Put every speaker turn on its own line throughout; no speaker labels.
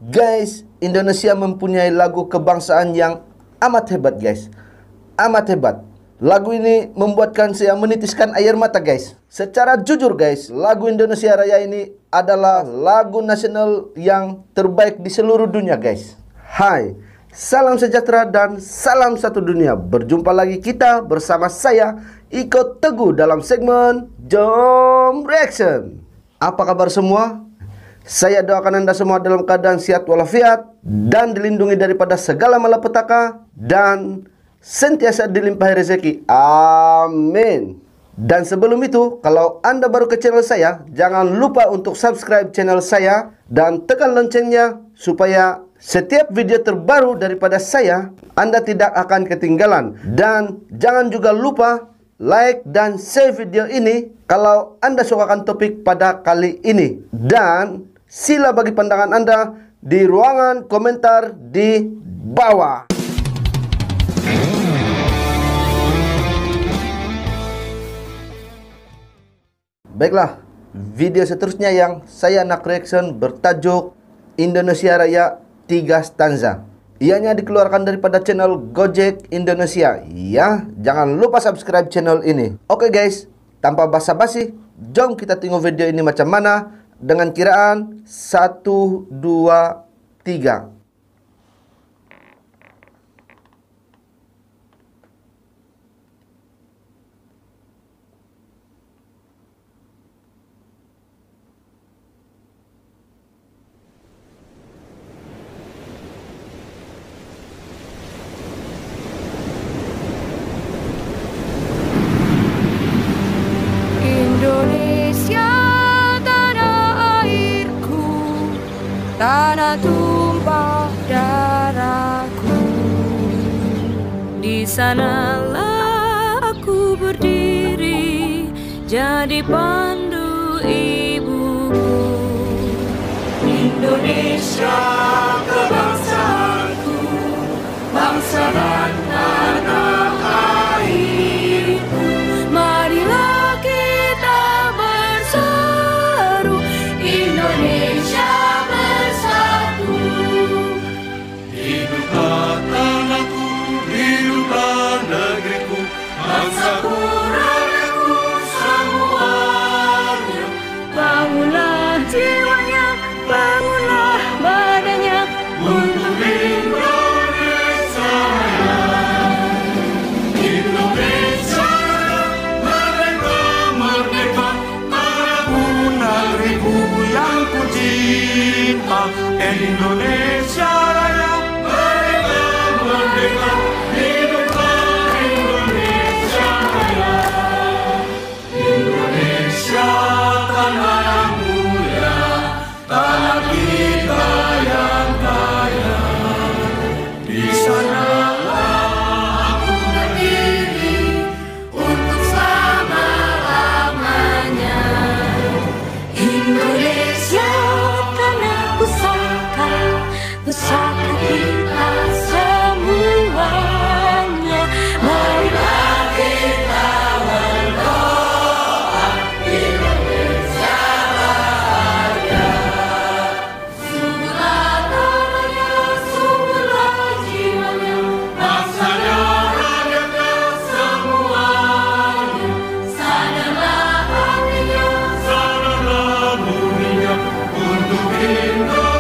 Guys, Indonesia mempunyai lagu kebangsaan yang amat hebat guys. Amat hebat. Lagu ini membuatkan saya menitiskan air mata guys. Secara jujur guys, lagu Indonesia Raya ini adalah lagu nasional yang terbaik di seluruh dunia guys. Hai, salam sejahtera dan salam satu dunia. Berjumpa lagi kita bersama saya Iko Teguh dalam segmen Jom Reaction. Apa kabar semua? Saya doakan Anda semua dalam keadaan sehat walafiat dan dilindungi daripada segala malapetaka dan sentiasa dilimpahi rezeki. Amin. Dan sebelum itu, kalau Anda baru ke channel saya, jangan lupa untuk subscribe channel saya dan tekan loncengnya supaya setiap video terbaru daripada saya Anda tidak akan ketinggalan. Dan jangan juga lupa like dan share video ini kalau Anda sukakan topik pada kali ini. Dan sila bagi pandangan Anda di ruangan komentar di bawah. Baiklah, video seterusnya yang saya nak reaction bertajuk Indonesia Raya 3 stanza. Ianya dikeluarkan daripada channel Gojek Indonesia. Ya, jangan lupa subscribe channel ini. Oke guys, tanpa basa-basi, jom kita tengok video ini macam mana dengan kiraan 1, 2, 3.
Tanah tumpah darahku, di sanalah aku berdiri jadi pandu ibuku. Indonesia kebangsaanku, bangsa dan tanah airku. Marilah kita berseru, Indonesia bangsaku, rakyatku semuanya. Bangunlah jiwanya, bangunlah badannya untuk Indonesia Raya. Indonesia merdeka, merdeka, tanah ribu yang ku cinta. Indonesia Raya merdeka, merdeka. Pusaka kita semuanya, marilah kita berdoa, Indonesia Raya. Suburlah tanahnya, suburlah jiwanya, bangsanya, rakyatnya semuanya. Sadarlah hatinya, sadarlah buninya untuk Indonesia.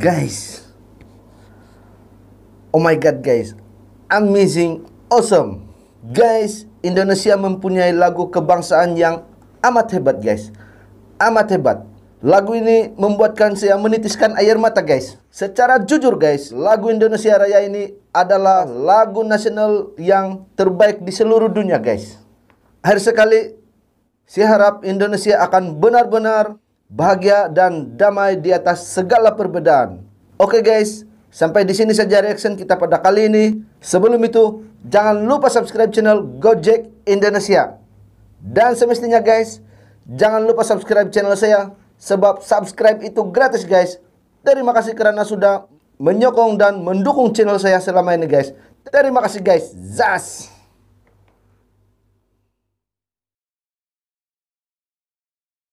Guys, oh my god guys, amazing, awesome. Guys, Indonesia mempunyai lagu kebangsaan yang amat hebat guys. Amat hebat. Lagu ini membuatkan saya menitiskan air mata guys. Secara jujur guys, lagu Indonesia Raya ini adalah lagu nasional yang terbaik di seluruh dunia guys. Akhir sekali, saya harap Indonesia akan benar-benar bahagia dan damai di atas segala perbedaan. Oke guys, sampai di sini saja reaction kita pada kali ini. Sebelum itu, jangan lupa subscribe channel Gojek Indonesia. Dan semestinya guys, jangan lupa subscribe channel saya, sebab subscribe itu gratis guys. Terima kasih karena sudah menyokong dan mendukung channel saya selama ini guys. Terima kasih guys. Zas.